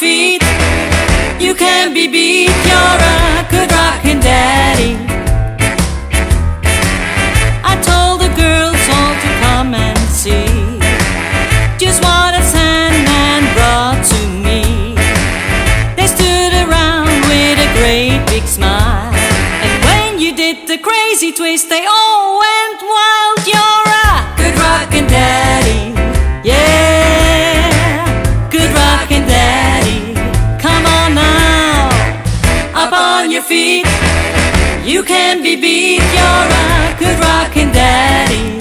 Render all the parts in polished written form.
feet. You can't be beat, you're a good rockin' daddy. I told the girls all to come and see just what a Sandman brought to me. They stood around with a great big smile, and when you did the crazy twist, they all went wild. You're a good rockin' daddy, yeah, good rockin' daddy. Come on now, up on your feet. You can't be beat, you're a good rockin' daddy.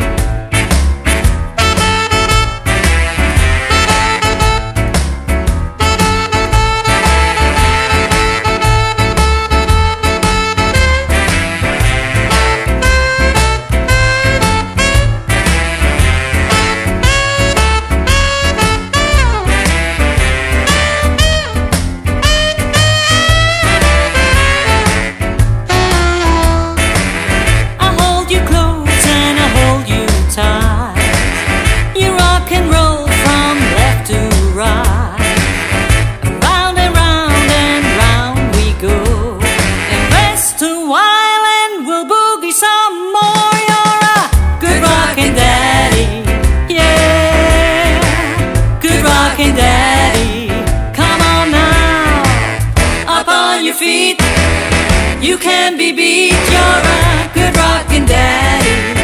You rock and roll from left to right, round and round and round we go, and rest a while and we'll boogie some more. You're a good rockin' daddy, yeah, good rockin' daddy. Come on now, up on your feet. You can't be beat, you're a good rockin' daddy.